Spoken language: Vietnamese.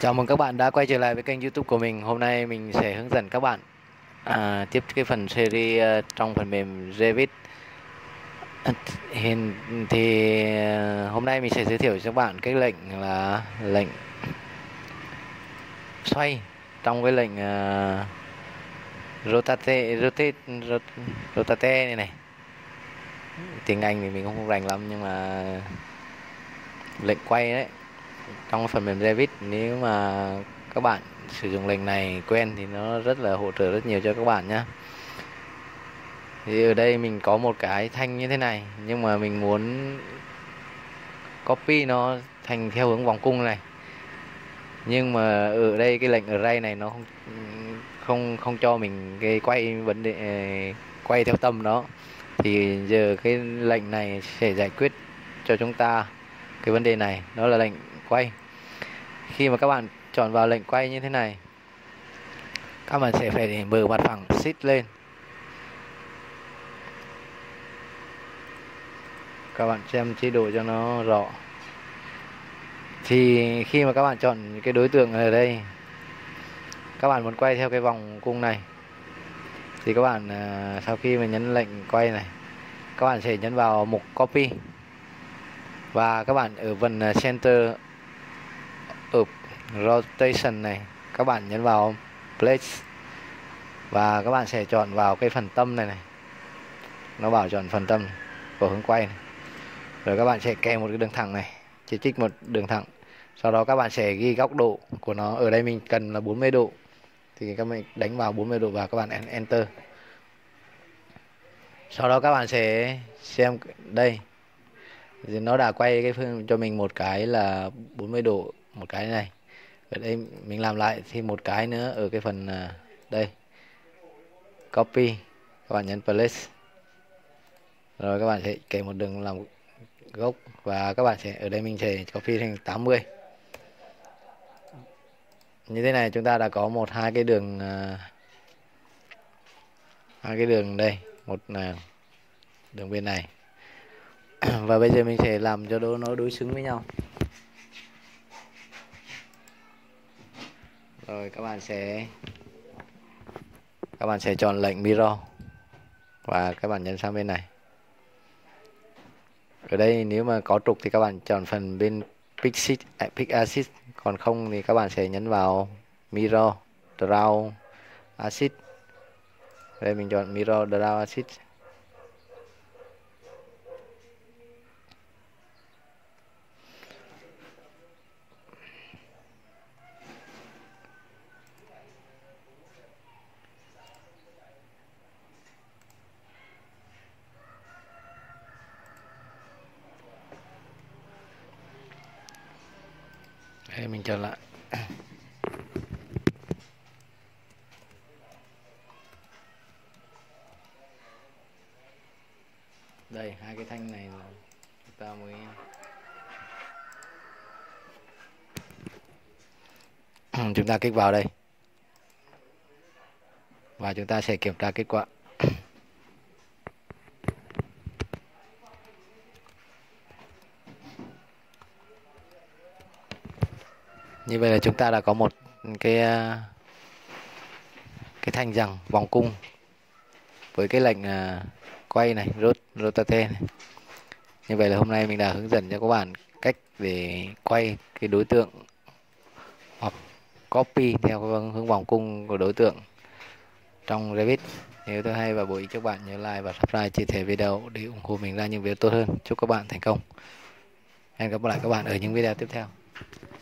Chào mừng các bạn đã quay trở lại với kênh YouTube của mình. Hôm nay mình sẽ hướng dẫn các bạn tiếp cái phần series trong phần mềm Revit. Hiện thì hôm nay mình sẽ giới thiệu cho các bạn cái lệnh là lệnh xoay trong cái lệnh rotate này này. Tiếng Anh thì mình không rành lắm, nhưng mà lệnh quay đấy trong phần mềm Revit, nếu mà các bạn sử dụng lệnh này quen thì nó rất là hỗ trợ rất nhiều cho các bạn nhé. Thì ở đây mình có một cái thanh như thế này, nhưng mà mình muốn copy nó thành theo hướng vòng cung này. Nhưng mà ở đây cái lệnh array này nó không cho mình cái quay vấn đề quay theo tâm đó. Thì giờ cái lệnh này sẽ giải quyết cho chúng ta cái vấn đề này, đó là lệnh quay. Khi mà các bạn chọn vào lệnh quay như thế này, các bạn sẽ phải mở mặt phẳng shift lên. Các bạn xem chế độ cho nó rõ. Thì khi mà các bạn chọn cái đối tượng ở đây, các bạn muốn quay theo cái vòng cung này, thì các bạn sau khi mà nhấn lệnh quay này, các bạn sẽ nhấn vào mục copy, và các bạn ở phần center of rotation này, các bạn nhấn vào place, và các bạn sẽ chọn vào cái phần tâm này này. Nó bảo chọn phần tâm của hướng quay này. Rồi các bạn sẽ kèm một cái đường thẳng này, chỉ trích một đường thẳng. Sau đó các bạn sẽ ghi góc độ của nó. Ở đây mình cần là 40 độ, thì các bạn đánh vào 40 độ và các bạn enter. Sau đó các bạn sẽ xem đây, thì nó đã quay cái phương cho mình một cái là 40 độ, một cái này. Ở đây mình làm lại thêm một cái nữa ở cái phần đây, copy, các bạn nhấn place, rồi các bạn sẽ kèm một đường làm gốc, và các bạn sẽ ở đây mình sẽ copy thành 80. Như thế này chúng ta đã có hai cái đường, hai cái đường đây, một là đường bên này. Và bây giờ mình sẽ làm cho nó đối xứng với nhau. Rồi các bạn sẽ chọn lệnh mirror, và các bạn nhấn sang bên này. Ở đây nếu mà có trục thì các bạn chọn phần bên pick axis, còn không thì các bạn sẽ nhấn vào mirror draw axis. Đây mình chọn mirror draw axis. Đây mình chọn lại. Đây, hai cái thanh này là chúng ta mới chúng ta kích vào đây, và chúng ta sẽ kiểm tra kết quả. Như vậy là chúng ta đã có một cái thanh rằng vòng cung với cái lệnh quay này, rotate này. Như vậy là hôm nay mình đã hướng dẫn cho các bạn cách để quay cái đối tượng hoặc copy theo hướng vòng cung của đối tượng trong Revit. Nếu tôi hay và bổ ích cho các bạn, nhớ like và subscribe, chia sẻ video để ủng hộ mình ra những video tốt hơn. Chúc các bạn thành công. Hẹn gặp lại các bạn ở những video tiếp theo.